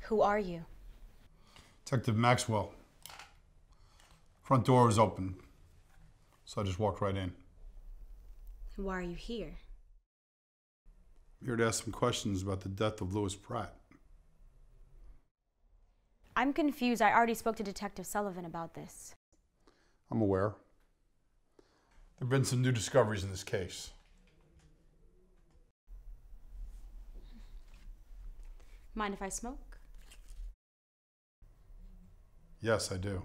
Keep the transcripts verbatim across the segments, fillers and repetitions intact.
Who are you? Detective Maxwell. Front door was open, so I just walked right in. Why are you here? I'm here to ask some questions about the death of Louis Pratt. I'm confused. I already spoke to Detective Sullivan about this. I'm aware. There have been some new discoveries in this case. Mind if I smoke? Yes, I do.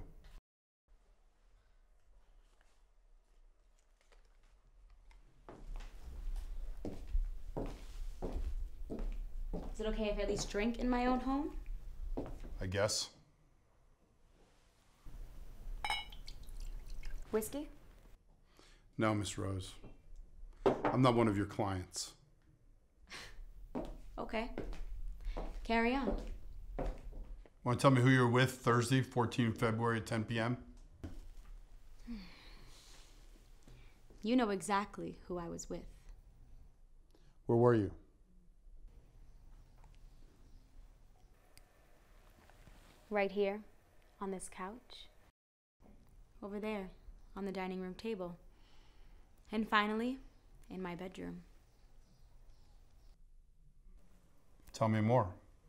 Is it okay if I at least drink in my own home? I guess. Whiskey? No, Miss Rose. I'm not one of your clients. Okay. Carry on. Want to tell me who you're with Thursday, the fourteenth of February at ten p m? You know exactly who I was with. Where were you? Right here, on this couch. Over there, on the dining room table. And finally, in my bedroom. Tell me more.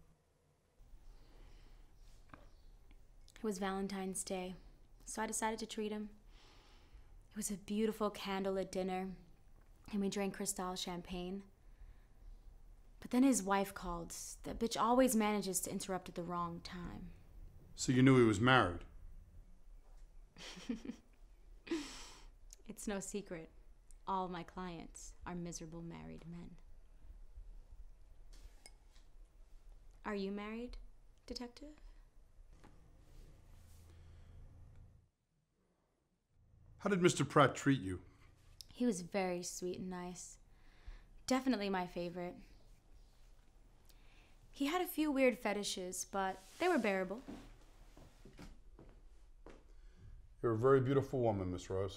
It was Valentine's Day, so I decided to treat him. It was a beautiful candlelit dinner, and we drank Cristal champagne. But then his wife called. That bitch always manages to interrupt at the wrong time. So you knew he was married? It's no secret. All my clients are miserable married men. Are you married, detective? How did Mister Pratt treat you? He was very sweet and nice. Definitely my favorite. He had a few weird fetishes, but they were bearable. You're a very beautiful woman, Miss Rose.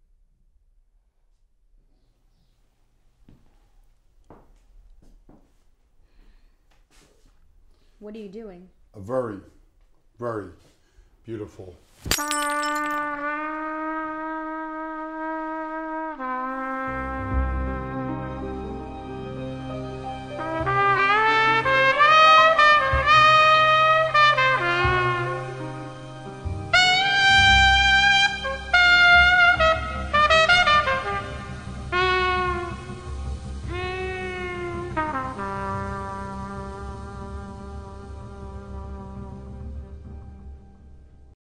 What are you doing? A very, very beautiful